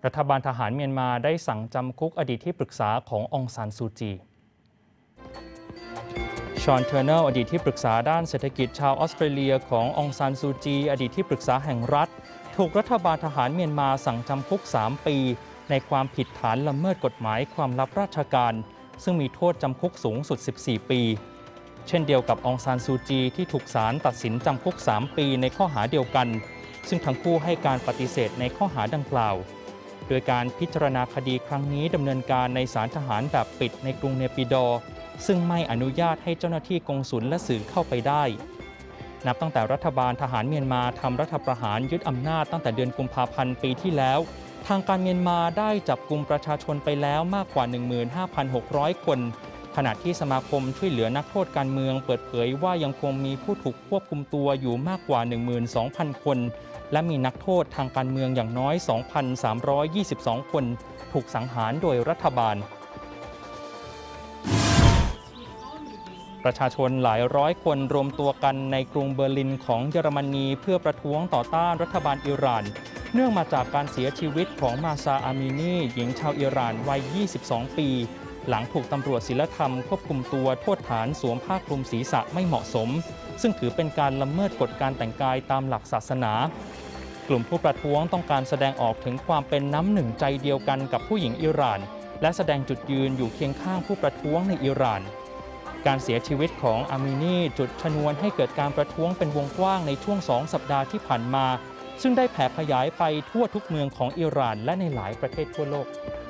รัฐบาลทหารเมียนมาได้สั่งจำคุกอดีตที่ปรึกษาขององซานซูจีชอน เทอร์เนลอดีตที่ปรึกษาด้านเศรษฐกิจชาวออสเตรเลียขององซานซูจีอดีตที่ปรึกษาแห่งรัฐถูกรัฐบาลทหารเมียนมาสั่งจำคุก3 ปีในความผิดฐานละเมิดกฎหมายความลับราชการซึ่งมีโทษจำคุกสูงสุด14 ปีเช่นเดียวกับองซานซูจีที่ถูกศาลตัดสินจำคุก3 ปีในข้อหาเดียวกันซึ่งทั้งคู่ให้การปฏิเสธในข้อหาดังกล่าวโดยการพิจารณาคดีครั้งนี้ดำเนินการในศาลทหารแบบปิดในกรุงเนปิดอร์ซึ่งไม่อนุญาตให้เจ้าหน้าที่กงสุลและสื่อเข้าไปได้นับตั้งแต่รัฐบาลทหารเมียนมาทำรัฐประหารยึดอำนาจตั้งแต่เดือนกุมภาพันธ์ปีที่แล้วทางการเมียนมาได้จับกุมประชาชนไปแล้วมากกว่า 15,600 คนขณะที่สมาคมช่วยเหลือนักโทษการเมืองเปิดเผยว่ายังคงมีผู้ถูกควบคุมตัวอยู่มากกว่า 12,000 คนและมีนักโทษทางการเมืองอย่างน้อย 2,322 คนถูกสังหารโดยรัฐบาลประชาชนหลายร้อยคนรวมตัวกันในกรุงเบอร์ลินของเยอรมนีเพื่อประท้วงต่อต้านรัฐบาลอิหร่านเนื่องมาจากการเสียชีวิตของมาซาอามินีหญิงชาวอิหร่านวัย 22 ปีหลังถูกตำรวจศีลธรรมควบคุมตัวโทษฐานสวมผ้าคลุมศีรษะไม่เหมาะสมซึ่งถือเป็นการละเมิดกฎการแต่งกายตามหลักศาสนากลุ่มผู้ประท้วงต้องการแสดงออกถึงความเป็นน้ำหนึ่งใจเดียวกันกับผู้หญิงอิหร่านและแสดงจุดยืนอยู่เคียงข้างผู้ประท้วงในอิหร่านการเสียชีวิตของอามินีจุดชนวนให้เกิดการประท้วงเป็นวงกว้างในช่วง2 สัปดาห์ที่ผ่านมาซึ่งได้แผ่ขยายไปทั่วทุกเมืองของอิหร่านและในหลายประเทศทั่วโลก